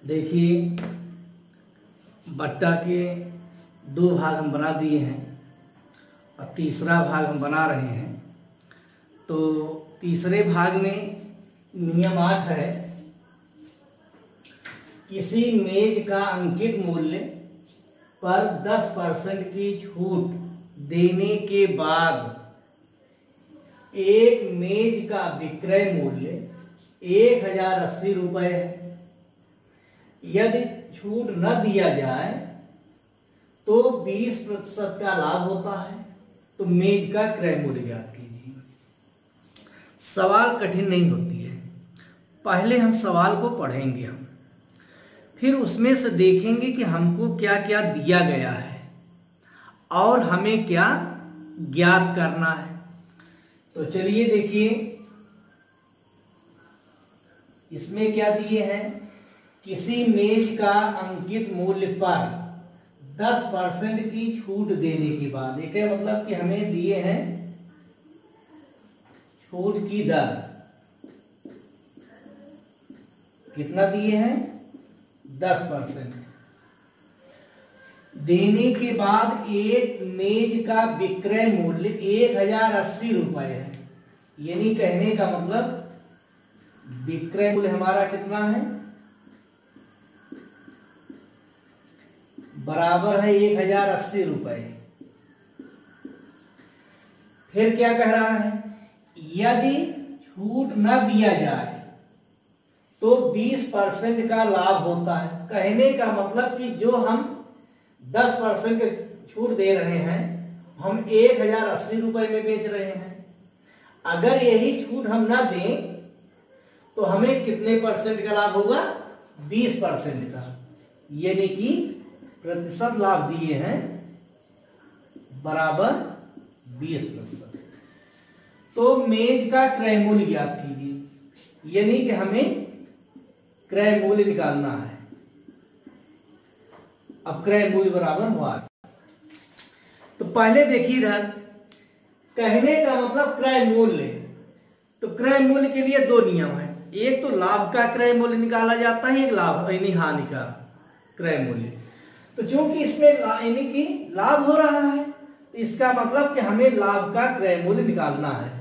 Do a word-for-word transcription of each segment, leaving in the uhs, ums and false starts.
देखिए बट्टा के दो भाग हम बना दिए हैं और तीसरा भाग हम बना रहे हैं। तो तीसरे भाग में नियम आठ है, किसी मेज का अंकित मूल्य पर दस परसेंट की छूट देने के बाद एक मेज का विक्रय मूल्य एक हजार अस्सी रुपये है। यदि छूट न दिया जाए तो बीस प्रतिशत का लाभ होता है। तो मेज का क्रय मूल्य ज्ञात कीजिए। सवाल कठिन नहीं होती है, पहले हम सवाल को पढ़ेंगे हम, फिर उसमें से देखेंगे कि हमको क्या क्या दिया गया है और हमें क्या ज्ञात करना है। तो चलिए देखिए इसमें क्या दिए हैं, किसी मेज का अंकित मूल्य पर दस परसेंट की छूट देने के बाद, एक है मतलब कि हमें दिए हैं छूट की दर, कितना दिए हैं दस परसेंट देने के बाद एक मेज का विक्रय मूल्य एक हजार अस्सी रुपए है। यानी कहने का मतलब विक्रय मूल्य हमारा कितना है, बराबर है एक हजार अस्सी रुपए। फिर क्या कह रहा है, यदि छूट न दिया जाए तो बीस परसेंट का लाभ होता है। कहने का मतलब कि जो हम दस परसेंट छूट दे रहे हैं हम एक हजार अस्सी रुपए में बेच रहे हैं, अगर यही छूट हम ना दें तो हमें कितने परसेंट का लाभ होगा, बीस परसेंट का। यानी कि प्रतिशत लाभ दिए हैं बराबर बीस प्रतिशत। तो मेज का क्रय मूल्य ज्ञात कीजिए, यानी कि हमें क्रय मूल्य निकालना है। अब क्रय मूल्य बराबर हुआ, तो पहले देखिए इधर कहने का मतलब क्रय मूल्य। तो क्रय मूल्य के लिए दो नियम है, एक तो लाभ का क्रय मूल्य निकाला जाता है, एक लाभ यानी हानि का क्रय मूल्य। तो चूंकि इसमें यानी कि लाभ हो रहा है तो इसका मतलब कि हमें लाभ का क्रय मूल्य निकालना है।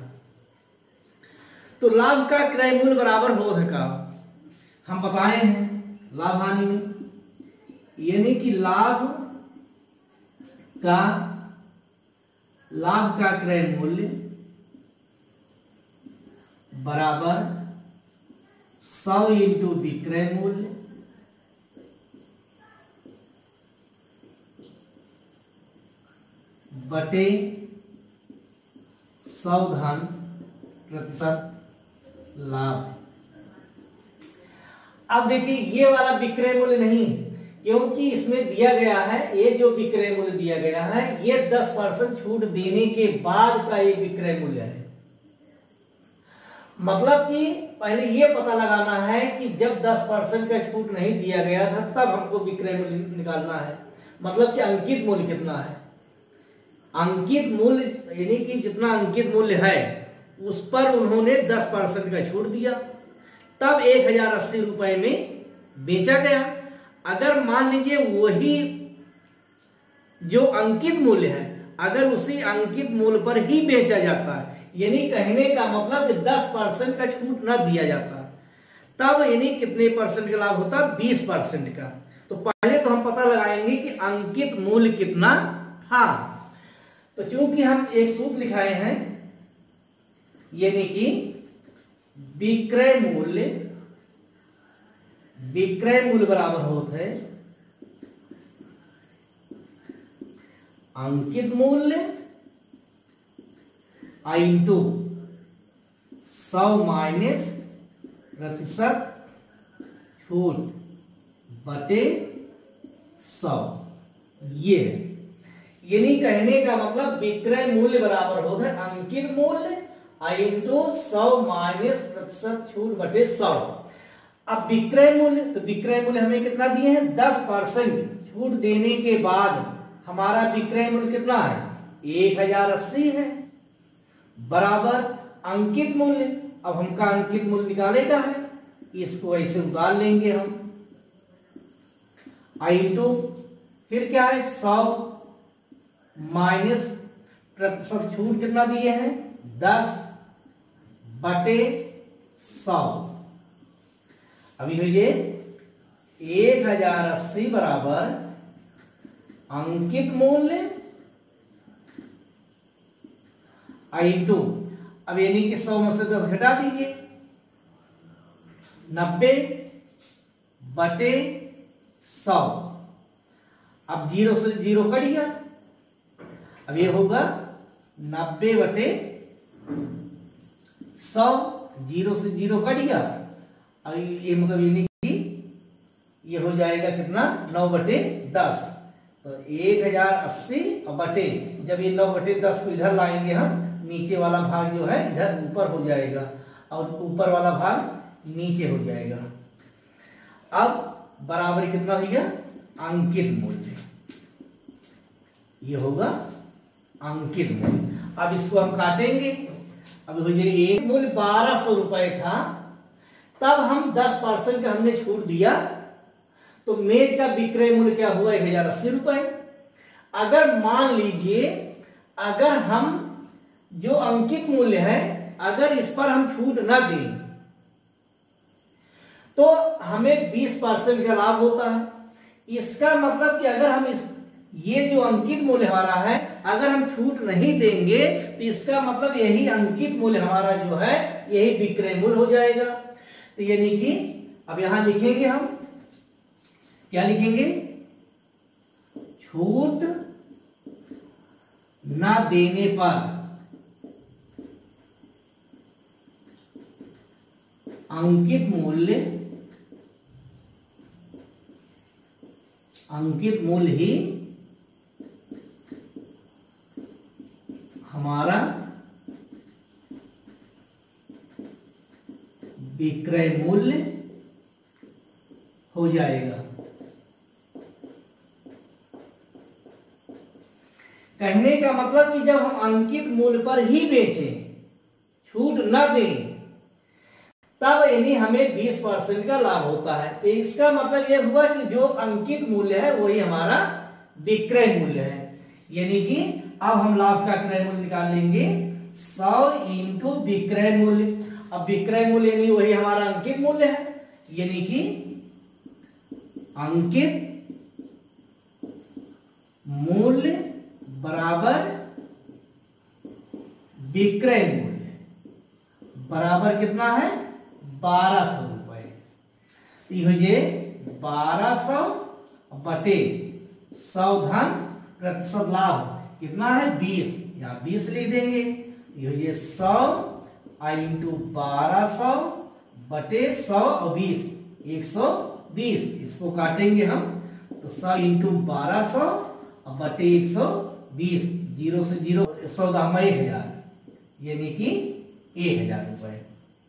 तो लाभ का क्रय मूल्य बराबर हो सका हम बताए हैं लाभ हानि में, यानी कि लाभ का लाभ का क्रय मूल्य बराबर सौ इंटू विक्रय मूल्य बटे सौ धन प्रतिशत लाभ। अब देखिए ये वाला विक्रय मूल्य नहीं, क्योंकि इसमें दिया गया है, ये जो विक्रय मूल्य दिया गया है ये दस परसेंट छूट देने के बाद का ये विक्रय मूल्य है। मतलब कि पहले ये पता लगाना है कि जब दस परसेंट का छूट नहीं दिया गया था तब हमको विक्रय मूल्य निकालना है। मतलब कि अंकित मूल्य कितना है, अंकित मूल्य यानी कि जितना अंकित मूल्य है उस पर उन्होंने दस परसेंट का छूट दिया, तब एक हजार अस्सी रुपए में बेचा गया। अगर मान लीजिए वही जो अंकित मूल्य है अगर उसी अंकित मूल्य पर ही बेचा जाता है, यानी कहने का मतलब कि दस परसेंट का छूट न दिया जाता, तब यानी कितने परसेंट का लाभ होता, बीस परसेंट का। तो पहले तो हम पता लगाएंगे कि अंकित मूल्य कितना था। तो चूंकि हम एक सूत्र लिखाए हैं, यानी कि विक्रय मूल्य विक्रय मूल्य बराबर होता है अंकित मूल्य इंटू सौ माइनस प्रतिशत छूट बटे सौ। ये यानी कहने का मतलब विक्रय मूल्य बराबर होता है अंकित मूल्य इंटू सौ माइनस प्रतिशत छूट बटे सौ। अब विक्रय मूल्य, तो विक्रय मूल्य हमें कितना दिए हैं, दस परसेंट छूट देने के बाद हमारा विक्रय मूल्य कितना है, एक हजार अस्सी है, बराबर अंकित मूल्य। अब हमका अंकित मूल्य निकाले का है, इसको ऐसे उतार लेंगे हम, आई टू, फिर क्या है सौ माइनस प्रतिशत छूट कितना दिए हैं दस बटे सौ। अभी भेजिए एक हजार अस्सी बराबर अंकित मूल्य आई टू। अब यानी कि सौ में से दस घटा दीजिए, नब्बे बटे सौ। अब जीरो से जीरो कट गया, अब ये होगा नब्बे बटे सौ, जीरो से जीरो कट गया। अब ये मतलब ये नहीं कि ये हो जाएगा कितना नौ बटे दस। तो एक हजार अस्सी और बटे, जब ये नौ बटे दस को इधर लाएंगे हम, नीचे वाला भाग जो है इधर ऊपर हो जाएगा और ऊपर वाला भाग नीचे हो जाएगा। अब बराबर कितना हो गया अंकित मूल्य, ये होगा अंकित मूल्य। अब इसको हम काटेंगे। अब हो जाए एक मूल्य बारह सौ रुपए था, तब हम दस परसेंट का हमने छूट दिया, तो मेज का विक्रय मूल्य क्या हुआ एक हजार अस्सी रुपए। अगर मान लीजिए अगर हम जो अंकित मूल्य है अगर इस पर हम छूट ना दें तो हमें बीस परसेंट का लाभ होता है। इसका मतलब कि अगर हम इस ये जो अंकित मूल्य हमारा है अगर हम छूट नहीं देंगे तो इसका मतलब यही अंकित मूल्य हमारा जो है यही विक्रय मूल्य हो जाएगा। तो यानी कि अब यहां लिखेंगे हम क्या लिखेंगे, छूट ना देने पर अंकित मूल्य अंकित मूल्य ही हमारा विक्रय मूल्य हो जाएगा। कहने का मतलब कि जब हम अंकित मूल्य पर ही बेचें, छूट न दें, तब यानी हमें बीस परसेंट का लाभ होता है। तो इसका मतलब यह हुआ कि जो अंकित मूल्य है वही हमारा विक्रय मूल्य है। यानी कि अब हम लाभ का क्रय मूल्य निकाल लेंगे सौ इंटू विक्रय मूल्य। अब विक्रय मूल्य यानी वही हमारा अंकित मूल्य है, यानी कि अंकित मूल्य बराबर विक्रय मूल्य बराबर कितना है बारह सौ रुपए। ये बारह सौ बटे सौ धन प्रतिशत लाभ कितना है बीस, यहाँ बीस लिख देंगे। ये सौ इंटू बारह सौ बटे सौ और बीस, एक सौ बीस। इसको काटेंगे हम तो सौ इंटू बारह सौ और बटे एक सौ बीस, जीरो से जीरो सौ दामा एक हजार, यानी कि एक हजार रुपए।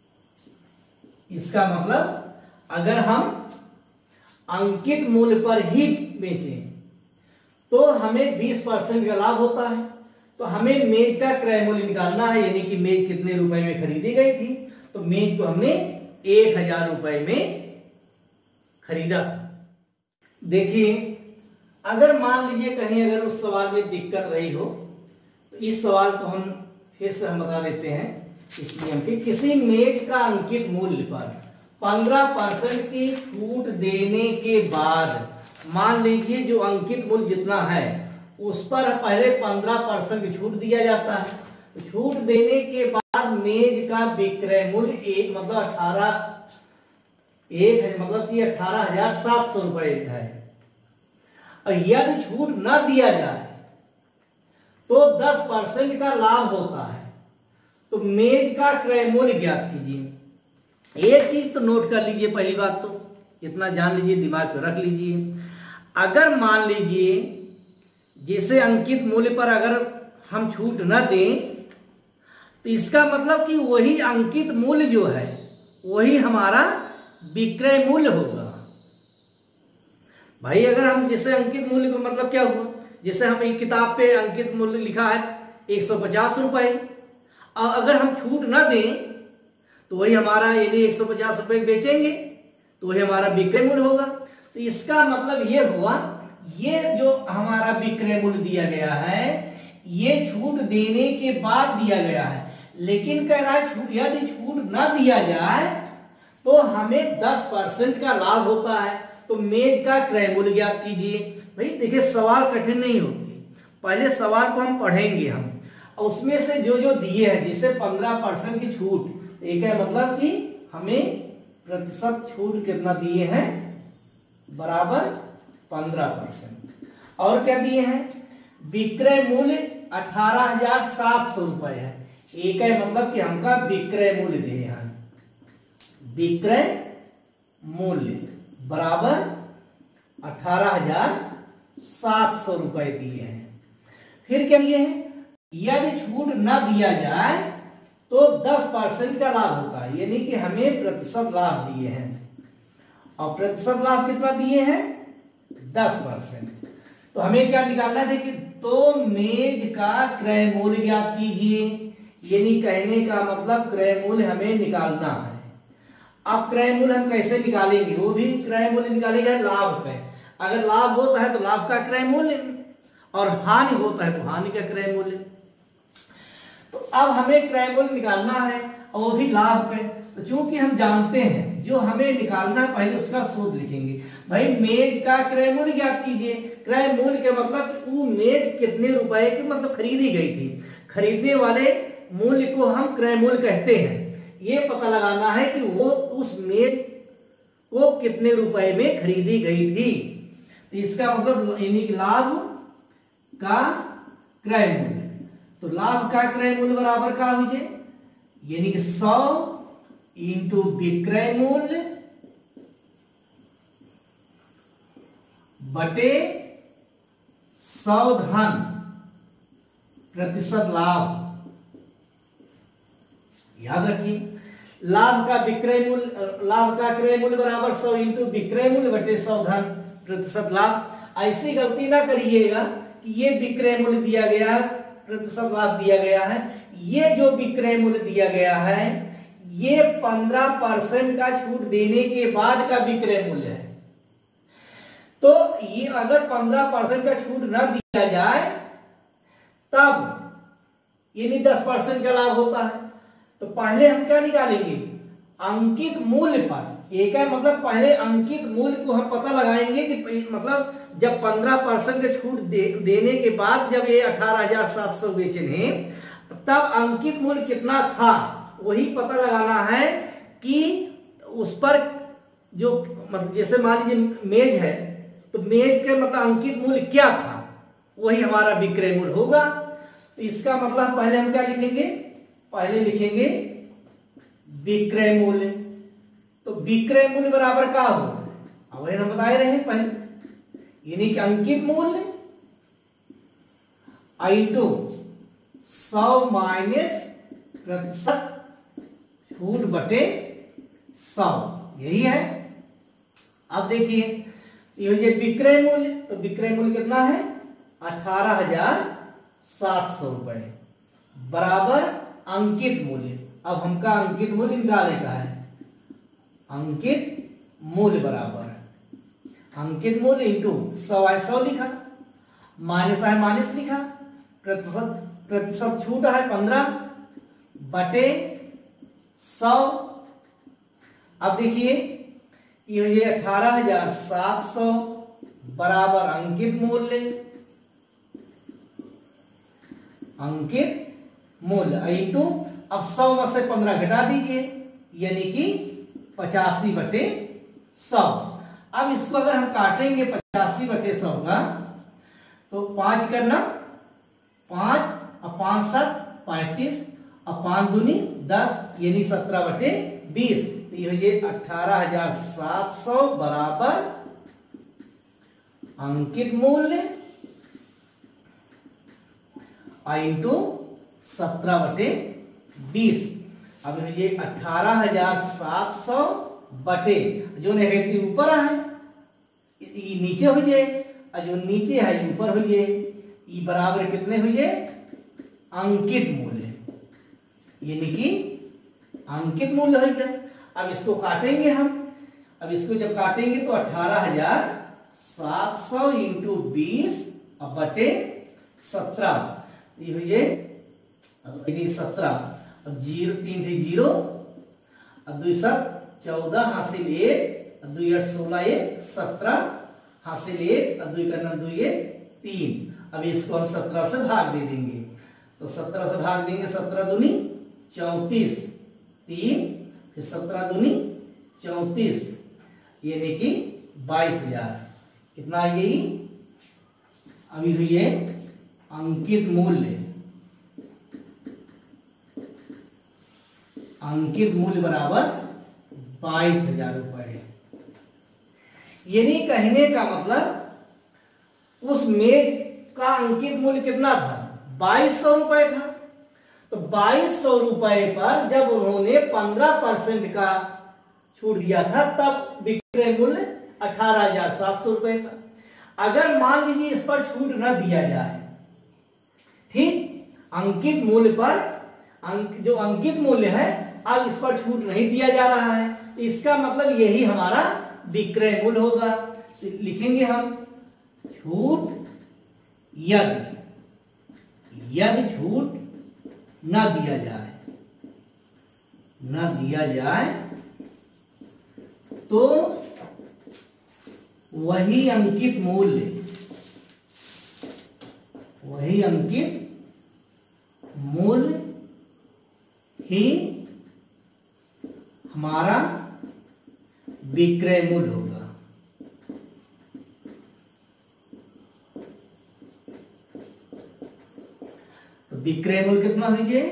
इसका मतलब अगर हम अंकित मूल्य पर ही बेचें तो हमें बीस परसेंट का लाभ होता है। तो हमें मेज का क्रय मूल्य निकालना है, यानी कि मेज कितने रुपए में खरीदी गई थी, तो मेज को हमने एक हजार रुपए में खरीदा। देखिए अगर मान लीजिए कहीं अगर उस सवाल में दिक्कत रही हो तो इस सवाल को हम फिर से हम बता देते हैं इस नियम के। किसी मेज का अंकित मूल्य पर पंद्रह परसेंट की छूट देने के बाद, मान लीजिए जो अंकित मूल्य जितना है उस पर पहले पंद्रह परसेंट की छूट दिया जाता है, तो छूट देने के बाद मेज का विक्रय मूल्य एक मतलब अठारह एक है मतलब कि अठारह हजार सात सौ रुपए है। और यदि छूट न दिया जाए तो दस परसेंट का लाभ होता है। तो मेज का क्रय मूल्य ज्ञात कीजिए। एक चीज तो नोट कर लीजिए, पहली बात तो इतना जान लीजिए, दिमाग पे रख लीजिए। अगर मान लीजिए जैसे अंकित मूल्य पर अगर हम छूट न दें तो इसका मतलब कि वही अंकित मूल्य जो है वही हमारा विक्रय मूल्य होगा। भाई अगर हम जैसे अंकित मूल्य का मतलब क्या हुआ, जैसे हम एक किताब पे अंकित मूल्य लिखा है एक सौ पचास रुपए, और अगर हम छूट ना दें तो वही हमारा यदि एक सौ पचास रुपए बेचेंगे तो वही हमारा विक्रय मूल्य होगा। तो इसका मतलब ये हुआ, ये जो हमारा विक्रय मूल्य दिया गया है ये छूट देने के बाद दिया गया है, लेकिन कह रहा है यदि छूट न दिया जाए तो हमें दस परसेंट का लाभ होता है। तो मेज का क्रय मूल्य ज्ञात कीजिए। भाई देखिए सवाल कठिन नहीं होती, पहले सवाल को हम पढ़ेंगे हम, और उसमें से जो जो दिए हैं जिसे पंद्रह परसेंट की छूट, एक है मतलब कि हमें प्रतिशत छूट कितना दिए हैं, बराबर पंद्रह परसेंट। और क्या दिए हैं, विक्रय मूल्य अठारह हजार सात सौ रुपए है। एक है मतलब कि हमका विक्रय मूल्य दिए हैं, विक्रय मूल्य बराबर अठारह हजार सात सौ रुपए दिए हैं। फिर क्या दिए हैं, यदि छूट न दिया जाए तो दस परसेंट का लाभ होता है, यानी कि हमें प्रतिशत लाभ दिए हैं, और प्रतिशत लाभ कितना दिए हैं, दस परसेंट। तो हमें क्या निकालना है, देखिए तो मेज का क्रय मूल्य ज्ञात कीजिए, यानी कहने का मतलब क्रय मूल्य हमें निकालना है। अब क्रय मूल्य हम कैसे निकालेंगे, वो भी क्रय मूल्य निकालेंगे लाभ पे। अगर लाभ होता है तो लाभ का क्रय मूल्य, और हानि होता है तो हानि का क्रय मूल्य। तो अब हमें क्रय मूल्य निकालना है और वो भी लाभ पे। तो चूंकि हम जानते हैं जो हमें निकालना है पहले उसका सूत्र लिखेंगे। भाई मेज का क्रय मूल्य ज्ञात कीजिए। क्रय मूल्य के मतलब वो मेज कितने रुपए की मतलब खरीदी गई थी, खरीदने वाले मूल्य को हम क्रय मूल्य कहते हैं। ये पता लगाना है कि वो उस मेज को कितने रुपए में खरीदी गई थी। तो इसका मतलब यानी कि लाभ का क्रय मूल्य, तो लाभ का क्रय मूल्य बराबर का हो जाए, यानी कि सौ इंटू विक्रय मूल्य बटे सौ धन प्रतिशत लाभ। याद रखिए लाभ का विक्रय मूल्य, लाभ का क्रय मूल्य बराबर सौ इंटू विक्रय मूल्य बटे सौ धन प्रतिशत लाभ। ऐसी गलती ना करिएगा कि ये विक्रय मूल्य दिया गया है, प्रतिशत लाभ दिया गया है, ये जो विक्रय मूल्य दिया गया है ये पंद्रह परसेंट का छूट देने के बाद का विक्रय मूल्य है। तो ये अगर पंद्रह परसेंट का छूट न दिया जाए तब यानी दस परसेंट का लाभ होता है। तो पहले हम क्या निकालेंगे, अंकित मूल्य पर। एक है मतलब पहले अंकित मूल्य को हम पता लगाएंगे कि मतलब जब पंद्रह परसेंट का छूट दे, देने के बाद जब ये अठारह हजार सात सौ बेचे हैं तब अंकित मूल्य कितना था, वही पता लगाना है कि उस पर जो मतलब जैसे मान लीजिए मेज है तो मेज के मतलब अंकित मूल्य क्या था, वही हमारा विक्रय मूल्य होगा। तो इसका मतलब पहले हम क्या लिखेंगे, पहले लिखेंगे विक्रय मूल्य। तो विक्रय मूल्य बराबर का हो, अब हम बताए रहे हैं पहले, यानी कि अंकित मूल्य इंटू सौ माइनस प्रतिशत छूट बटे सौ, यही है। अब देखिए ये विक्रय मूल्य, तो विक्रय मूल्य कितना है, अठारह हजार सात सौ रुपए बराबर अंकित मूल्य। अब हमका अंकित मूल्य निकालने का है, अंकित मूल्य बराबर अंकित मूल्य इंटू सौ है सौ लिखा, माइनस है माइनस लिखा, प्रतिशत प्रतिशत छूट है पंद्रह बटे सौ। अब देखिए ये अठारह हजार सात सौ बराबर अंकित मूल्य, अंकित मूल्य इंटू अब सौ में से पंद्रह घटा दीजिए यानी कि पचासी बटे सौ। अब इसको अगर हम काटेंगे पचासी बटे सौ का तो पांच करना, पांच और पांच सात पैंतीस और पांच दूनी दस यानी सत्रह बटे बीस। तो ये अठारह हजार सात सौ बराबर अंकित मूल्य इंटू सत्रह बटे बीस। अब ये अठारह हजार सात सौ बटे जो नेगेटिव ऊपर है ये नीचे हो जाए और जो नीचे है ये ऊपर हो जाए, ये बराबर कितने हो जाए, अंकित मूल्य, यानी कि अंकित मूल्य हो गया। अब इसको काटेंगे हम, अब इसको जब काटेंगे तो अठारह हजार सात सौ इंटू बीस अब बटे सत्रह ये हुई सत्रह। अब जीरो तीन थी जीरो अब दो सब चौदह हासिल एक दो आठ सोलह एक सत्रह हासिल एक और दो करना दो एक तीन। अब इसको हम सत्रह से भाग दे देंगे तो सत्रह से भाग देंगे सत्रह दूनी चौंतीस तीन फिर सत्रह दूनी चौंतीस यानी कि बाईस हजार कितना आ गई। अभी हुई है अंकित मूल्य अंकित मूल्य बराबर बाईस हजार रुपए। यानी कहने का मतलब उस मेज का अंकित मूल्य कितना था बाईस सौ रुपए था। तो बाईस सौ रुपए पर जब उन्होंने पंद्रह परसेंट का छूट दिया था तब विक्रय मूल्य अठारह हजार सात सौ रुपए था। अगर मान लीजिए इस पर छूट न दिया जाए ठीक अंकित मूल्य पर अंक जो अंकित मूल्य है अब इस पर छूट नहीं दिया जा रहा है तो इसका मतलब यही हमारा विक्रय मूल्य होगा। तो लिखेंगे हम छूट यदि यदि छूट न दिया जाए न दिया जाए तो वही अंकित मूल्य वही अंकित मूल्य ही हमारा विक्रय मूल्य होगा। तो विक्रय मूल्य कितना लीजिए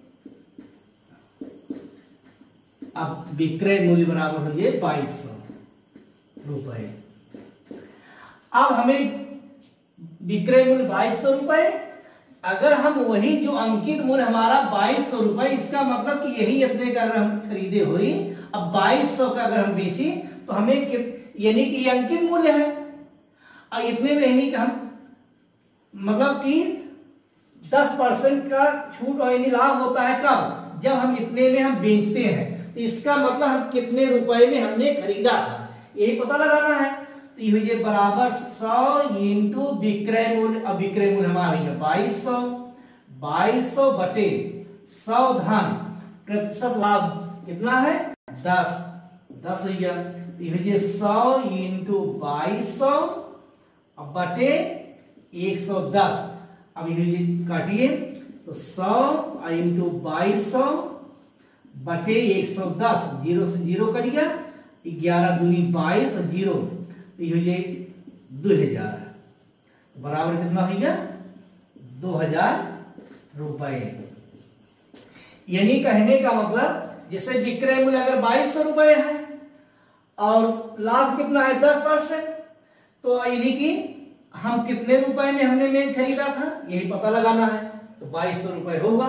अब विक्रय मूल्य बराबर हो जाए बाईस सौ रुपए। अब हमें विक्रय मूल्य बाईस सौ रुपए अगर हम वही जो अंकित मूल्य हमारा बाईस सौ रुपए इसका मतलब कि यही इतने का अगर हम खरीदे हुई अब बाईस सौ का अगर हम बेचे तो हमें यानी कि ये अंकित मूल्य है और इतने में यानी कि हम मतलब कि दस परसेंट का छूट और यानी लाभ होता है कब जब हम इतने में हम बेचते हैं तो इसका मतलब हम कितने रुपए में हमने खरीदा था यही पता लगाना है। तो ये बराबर सौ इंटू विक्रय मूल्य अब विक्रय मूल्य हमारा बाईस सौ बाईस सौ बटे सौ धन प्रतिशत लाभ कितना है दस दस ये सौ इंटू बाईस सौ बटे एक सौ दस। अब ये काटिए तो सौ इंटू बाईस सौ बटे एक सौ दस जीरो से जीरो कट गया ग्यारह दूनी बाईस और जीरो ये दो हजार बराबर कितना हो गया दो हजार रुपए। यानी कहने का मतलब जैसे विक्रय मूल्य अगर बाईस सौ रुपए है और लाभ कितना है दस परसेंट तो यानी कि हम कितने रुपए में हमने मेज खरीदा था यही पता लगाना है तो बाईस सौ रुपए होगा।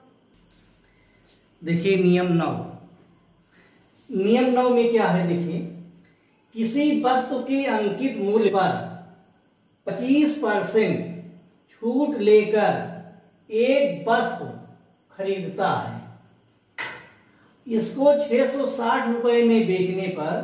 देखिए नियम नौ नियम नौ में क्या है देखिए किसी वस्तु के अंकित मूल्य पर पच्चीस परसेंट छूट लेकर एक वस्तु खरीदता है इसको छह सौ साठ रुपए में बेचने पर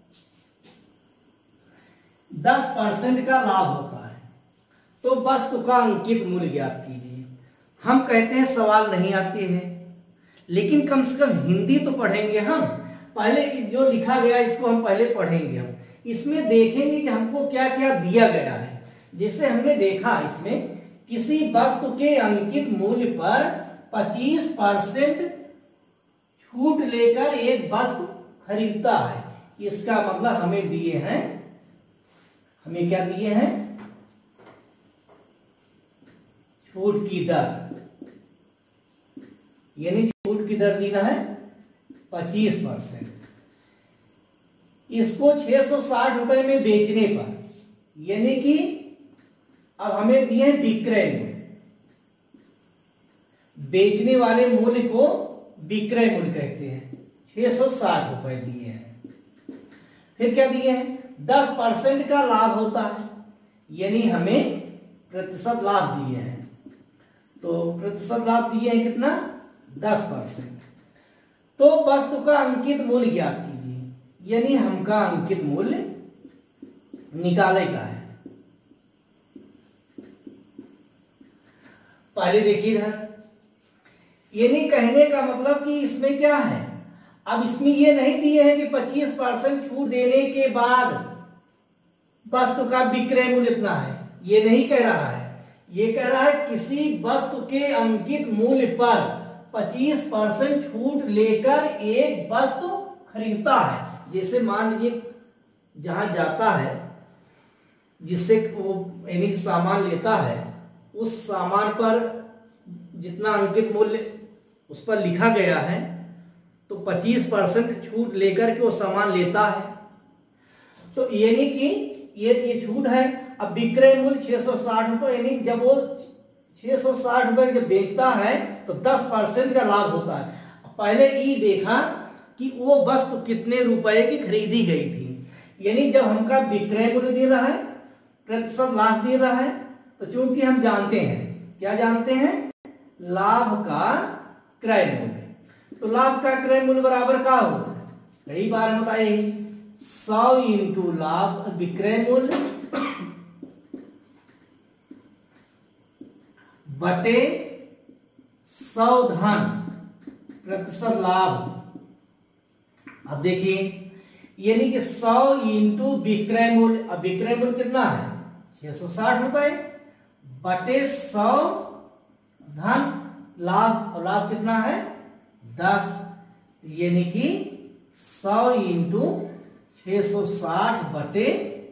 दस परसेंट का लाभ होता है तो वस्तु का अंकित मूल्य ज्ञात कीजिए। हम कहते हैं सवाल नहीं आते हैं लेकिन कम से कम हिंदी तो पढ़ेंगे हम पहले जो लिखा गया इसको हम पहले पढ़ेंगे हम इसमें देखेंगे कि हमको क्या क्या दिया गया है। जैसे हमने देखा इसमें किसी वस्तु के अंकित मूल्य पर पच्चीस परसेंट छूट लेकर एक वस्तु खरीदता है इसका मतलब हमें दिए हैं हमें क्या दिए हैं छूट की दर यानी छूट की दर देना है पच्चीस परसेंट इसको छह सौ साठ रुपए में बेचने पर यानी कि अब हमें दिए विक्रय मूल्य बेचने वाले मूल्य को विक्रय मूल्य कहते हैं छह सौ साठ रुपए दिए हैं। फिर क्या दिए हैं दस परसेंट का लाभ होता है यानी हमें प्रतिशत लाभ दिए हैं तो प्रतिशत लाभ दिए हैं कितना दस परसेंट। तो वस्तु का अंकित मूल्य ज्ञात कीजिए यानी हमका अंकित मूल्य निकाले का है। पहले देखिए इधर, यानी कहने का मतलब कि इसमें क्या है, अब इसमें ये नहीं दिए हैं कि पच्चीस परसेंट छूट देने के बाद वस्तु का विक्रय मूल्य इतना है, ये नहीं कह रहा है। ये कह रहा है किसी वस्तु के अंकित मूल्य पर पच्चीस परसेंट छूट लेकर एक वस्तु खरीदता है। जैसे मान लीजिए जहां जाता है, जिससे वो यानी सामान लेता है, उस सामान पर जितना अंकित मूल्य उस पर लिखा गया है, तो पच्चीस परसेंट छूट लेकर के वो सामान लेता है। तो यानी कि ये ये छूट है। अब विक्रय मूल्य छह सौ साठ रुपए, यानी जब वो छह सौ साठ रुपए जब बेचता है तो दस परसेंट का लाभ होता है। पहले ई देखा कि वो वस्तु कितने रुपए की खरीदी गई थी, यानी जब हमका विक्रय मूल्य दे रहा है, प्रतिशत लाभ दे रहा है, तो चूंकि हम जानते हैं, क्या जानते हैं, लाभ का क्रय मूल्य। तो लाभ का क्रय मूल्य बराबर क्या होता है, कई बार बताए, सौ इंटू लाभ विक्रय मूल्य बटे सौ धन प्रतिशत लाभ। अब देखिए, यानी कि सौ इंटू विक्रय मूल्य, अब विक्रय मूल्य कितना है, छह सौ साठ रुपए बटे सौ धन लाभ, और लाभ कितना है, दस, यानी कि सौ इंटू छह सौ साठ बटे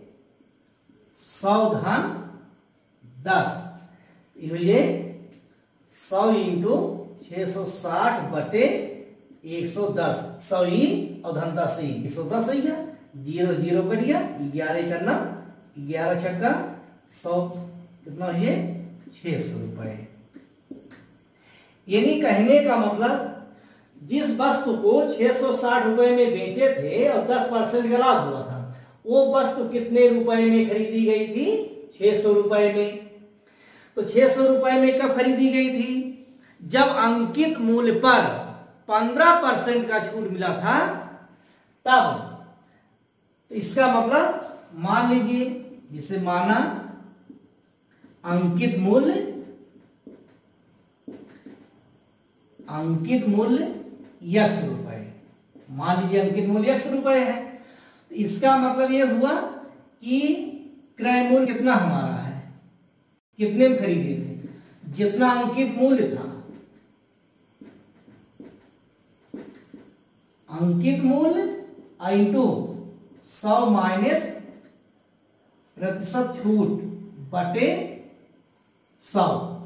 सौ धन दस, ये सौ इंटू छह सौ साठ बटे एक सौ दस, सौ ई और धन दस ई, एक सौ दस हो गया, जीरो जीरो कट गया, ग्यारह करना, ग्यारह छक्का सौ, कितना है, छह सौ रुपए। यानी कहने का मतलब जिस वस्तु को छह सौ साठ रुपए में बेचे थे और दस परसेंट का लाभ हुआ था, वो वस्तु कितने रुपए में खरीदी गई थी, छह सौ रुपए में। तो छह सौ रुपए में कब खरीदी गई थी, जब अंकित मूल्य पर पंद्रह परसेंट का छूट मिला था तब। तो इसका मतलब मान लीजिए, जिसे माना अंकित मूल्य, अंकित मूल्य यक्स रुपए, मान लीजिए अंकित मूल्य यक्स रुपए है, तो इसका मतलब यह हुआ कि क्रय मूल्य कितना हमारा है, कितने में खरीदे थे, जितना अंकित मूल्य था, अंकित मूल्य इंटू सौ माइनस प्रतिशत छूट बटे सौ।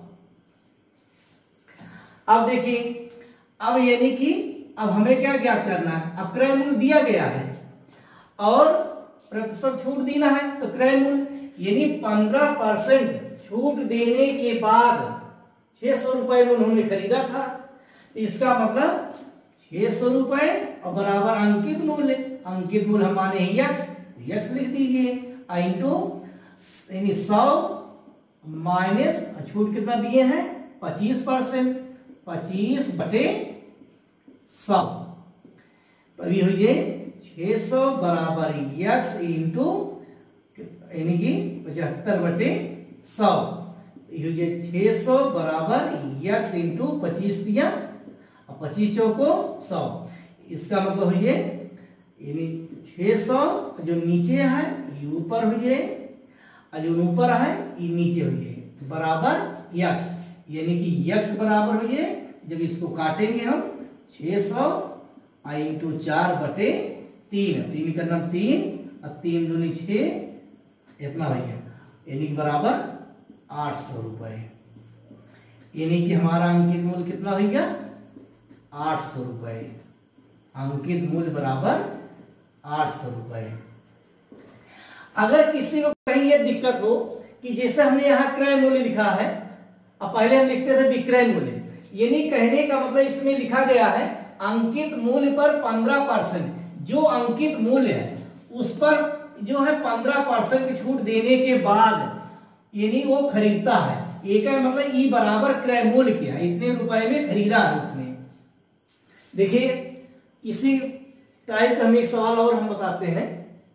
अब देखिए, अब यानी कि अब हमें क्या ज्ञात करना है, अब क्रय मूल्य दिया गया है और प्रतिशत छूट देना है, तो क्रय मूल्य यानी पंद्रह परसेंट छूट देने के बाद छह सौ रुपए में उन्होंने खरीदा था, इसका मतलब छह सौ रुपए और बराबर अंकित मूल्य, अंकित मूल्य हम माने यक्स, यक्स लिख दीजिए, इंटू यानी सौ माइनस छूट कितना दिए हैं, पच्चीस परसेंट, पच्चीस बटे सौ, तो ये हुई छह सौ बराबर यक्स इंटू यानी कि पचहत्तर बटे सौ, छह सौ बराबर यक्स इंटू पच्चीस दिया और पच्चीस चौको सौ, इसका मतलब हुई यानी छह सौ जो नीचे है ये ऊपर हुई और जो ऊपर है ये नीचे हुई बराबर यक्स, यानी कि यक्स बराबर हुई, जब इसको काटेंगे हम छह सौ इंटू चार बटे तीन, तीन का नाम तीन और तीन दूनी छः, इतना भैया, यानी कि बराबर आठ सौ रुपये, यानी कि हमारा अंकित मूल्य कितना हो गया, आठ सौ रुपये, अंकित मूल्य बराबर आठ सौ रुपये। अगर किसी को कहीं ये दिक्कत हो कि जैसे हमने यहाँ क्रय मूल्य लिखा है, अब पहले हम लिखते थे विक्रय मूल्य, यानी कहने का मतलब इसमें लिखा गया है अंकित मूल्य पर पंद्रह परसेंट, जो अंकित मूल्य है उस पर जो है पंद्रह परसेंट की छूट देने के बाद यानी वो खरीदता है, एक है मतलब ई बराबर क्रय मूल्य किया, इतने रुपए में खरीदा है उसने। देखिए इसी टाइप का हम एक सवाल और हम बताते हैं।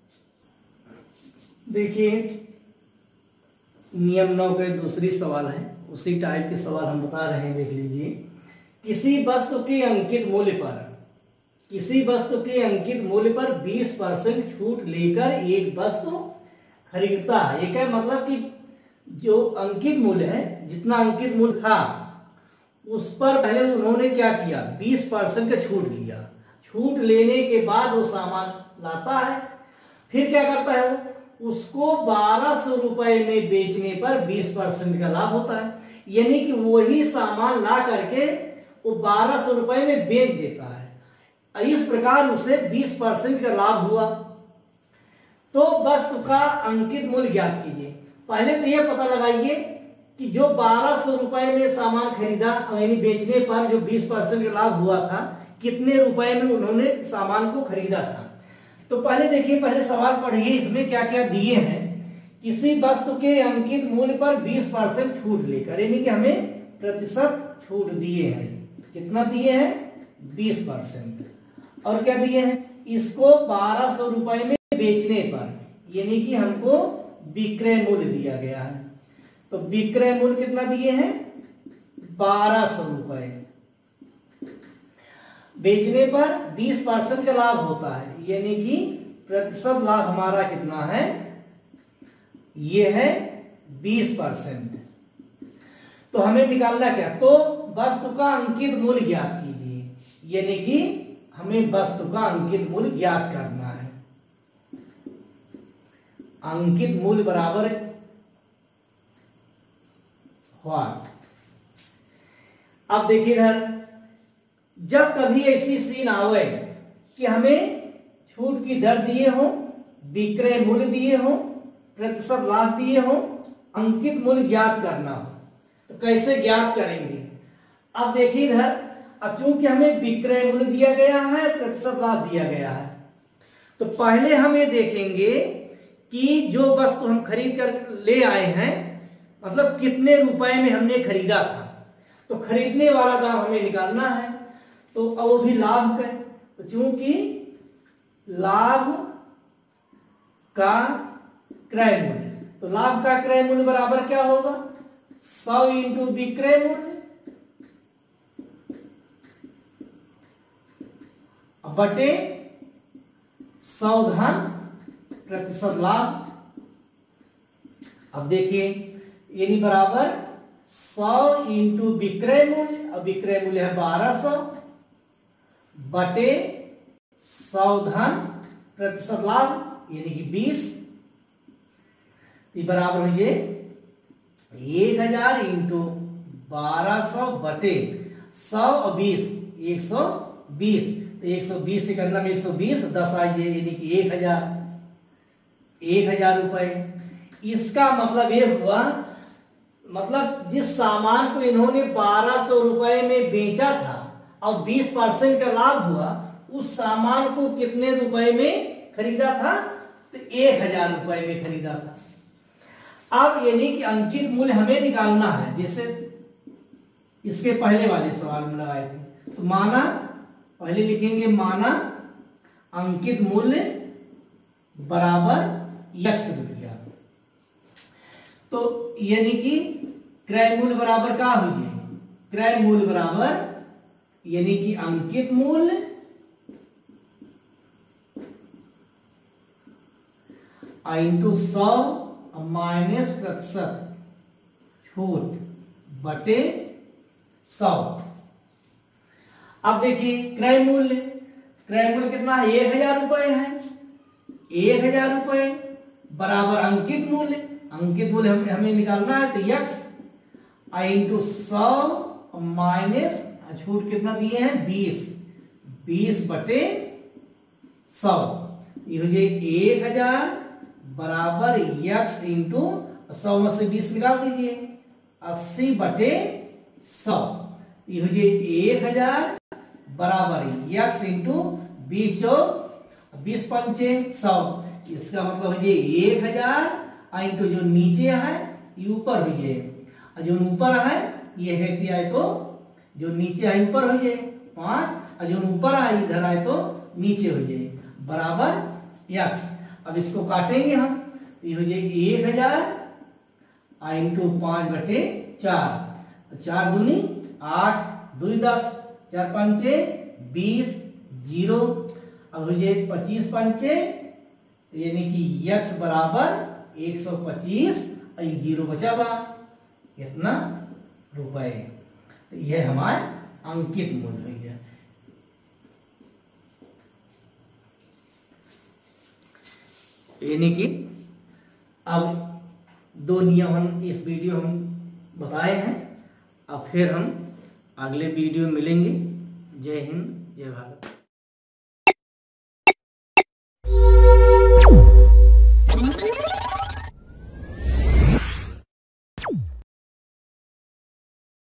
देखिए नियम नौ का दूसरी सवाल है, उसी टाइप के सवाल हम बता रहे हैं। देख लीजिए, किसी वस्तु के अंकित मूल्य पर किसी वस्तु के अंकित मूल्य पर बीस परसेंट छूट लेकर एक वस्तु खरीदता है। ये क्या मतलब कि जो अंकित मूल्य है, जितना अंकित मूल्य था उस पर पहले उन्होंने क्या किया, बीस परसेंट का छूट लिया। छूट लेने के बाद वो सामान लाता है, फिर क्या करता है, उसको बारह सौ रुपए में बेचने पर बीस परसेंट का लाभ होता है। यानी कि वही सामान ला करके वो बारह सौ रुपए में बेच देता है। इस प्रकार उसे बीस परसेंट का लाभ हुआ। तो वस्तु का अंकित मूल्य ज्ञात कीजिए। पहले तो यह पता लगाइए कि जो बारह सौ रुपए में सामान खरीदा, यानी बेचने पर जो बीस परसेंट का लाभ हुआ था, कितने रुपए में उन्होंने सामान को खरीदा था। तो पहले देखिए, पहले सवाल पढ़िए, इसमें क्या क्या दिए हैं। किसी वस्तु के अंकित मूल्य पर बीस परसेंट छूट लेकर, यानी कि हमें प्रतिशत छूट दिए हैं। कितना दिए हैं, बीस परसेंट। और क्या दिए हैं, इसको बारह सौ रुपए में बेचने पर, यानी कि हमको विक्रय मूल्य दिया गया है। तो विक्रय मूल्य कितना दिए हैं, बारह सौ रुपए। बेचने पर बीस परसेंट का लाभ होता है, यानी कि प्रतिशत लाभ हमारा कितना है, ये है बीस परसेंट। तो हमें निकालना क्या, तो वस्तु का अंकित मूल्य ज्ञात कीजिए, यानी कि हमें वस्तु का अंकित मूल्य ज्ञात करना है। अंकित मूल्य बराबर व्हाट। अब देखिए इधर, जब कभी ऐसी सीन आवे कि हमें छूट की दर दिए हो, विक्रय मूल्य दिए हो, प्रतिशत लाभ दिए हो, अंकित मूल्य ज्ञात करना हो, तो कैसे ज्ञात करेंगे। अब देखिए इधर, अब चूंकि हमें विक्रय मूल्य दिया गया है, प्रतिशत लाभ दिया गया है, तो पहले हम ये देखेंगे कि जो वस्तु हम खरीद कर ले आए हैं, मतलब कितने रुपए में हमने खरीदा था। तो खरीदने वाला दाम हमें निकालना है, तो अब वो भी लाभ का। तो चूंकि लाभ का क्रय मूल्य, तो लाभ का क्रय मूल्य बराबर क्या होगा, सौ इंटू विक्रय मूल्य बटे सौ धन प्रतिशत लाभ। अब देखिए, यानी बराबर सौ इंटू विक्रय मूल्य, अब विक्रय मूल्य है बारह सौ, बटे सौ धन प्रतिशत लाभ, यानी कि बीस, बराबर हो ये एक हजार इंटू बारह सौ बटे सौ और बीस, एक सौ बीस। तो एक सौ बीस से करना में एक सौ बीस, दस आइए, यानी कि एक हजार एक हजार रुपए। इसका मतलब ये हुआ, मतलब जिस सामान को इन्होंने बारह सौ रुपए में बेचा था और बीस परसेंट का लाभ हुआ, उस सामान को कितने रुपए में खरीदा था, तो एक हजार रुपए में खरीदा था। अब यानी कि अंकित मूल्य हमें निकालना है, जैसे इसके पहले वाले सवाल में लगाए थे। तो माना, पहले लिखेंगे माना अंकित मूल्य बराबर यक्स रुपया। तो यानी कि क्रय मूल्य बराबर क्या हो जाए, क्रय मूल्य बराबर यानी कि अंकित मूल्य इंटू सौ माइनस प्रतिशत छूट बटे सौ। अब देखिए क्रय मूल्य, क्रय मूल्य कितना है, एक हजार रुपए है। एक हजार रुपए बराबर अंकित मूल्य, अंकित मूल्य हमें हमें निकालना है, तो यक्स इंटू सौ माइनस छूट कितना दिए हैं, बीस, बीस बटे सौ। ये हो जाए एक हजार बराबर यक्स इंटू सौ में से बीस निकाल दीजिए, अस्सी बटे सौ। ये हो जाए एक हजार बराबर यक्स इंटू बीस चौ बीस पंचे सौ। इसका मतलब हो जाए एक हजार इंटू जो नीचे है ये ऊपर हो जाए, और जो ऊपर है ये है दिया है, तो जो नीचे है ऊपर हो जाए पांच, और जो ऊपर है इधर आए तो नीचे हो जाए बराबर यक्स। अब इसको काटेंगे हम, ये हो जाए एक हजार इंटू पाँच बटे चार, चार दूनी आठ, दो दस, चार पंचे बीस, जीरो। अब हो जाए पच्चीस पंचे यानी कि यक्स बराबर एक सौ पच्चीस, जीरो बचा बा इतना रुपए। तो यह हमारा अंकित मूल्य हो गया। यानी कि अब दो नियम हम इस वीडियो हम बताए हैं। अब फिर हम अगले वीडियो मिलेंगे। जय हिंद, जय भारत।